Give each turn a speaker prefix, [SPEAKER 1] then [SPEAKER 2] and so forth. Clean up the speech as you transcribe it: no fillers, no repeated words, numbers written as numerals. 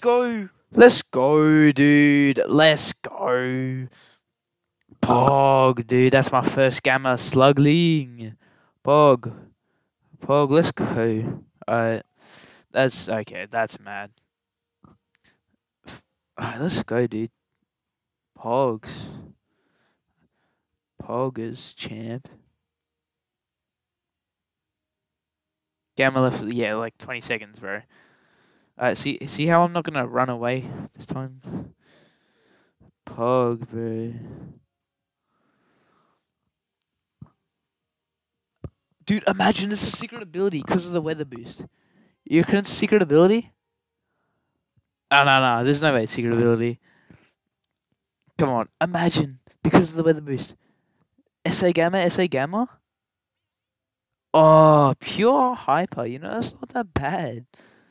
[SPEAKER 1] go. Let's go, dude. Let's go. Pog, dude. That's my first gamma. Slugling. Pog. Pog, let's go. Alright. That's okay. That's mad. Alright, let's go, dude. Pogs. Pog is champ. Gamma left. Yeah, like 20 seconds, bro. Alright, see how I'm not gonna run away this time? Pog, bro. Dude, imagine it's a secret ability because of the weather boost. You reckon it's a secret ability? Oh, no. There's no way it's secret ability. Come on. Imagine. Because of the weather boost. SA Gamma, SA Gamma? Oh, pure hyper. You know, that's not that bad.